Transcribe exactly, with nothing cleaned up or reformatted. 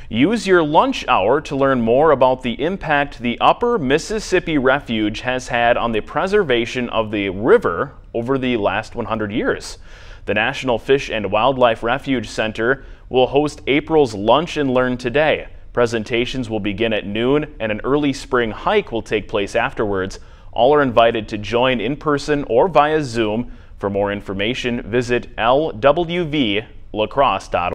Use your lunch hour to learn more about the impact the Upper Mississippi Refuge has had on the preservation of the river over the last one hundred years. The National Fish and Wildlife Refuge Center will host April's Lunch and Learn today. Presentations will begin at noon and an early spring hike will take place afterwards. All are invited to join in person or via Zoom. For more information, visit L W V lacrosse dot org.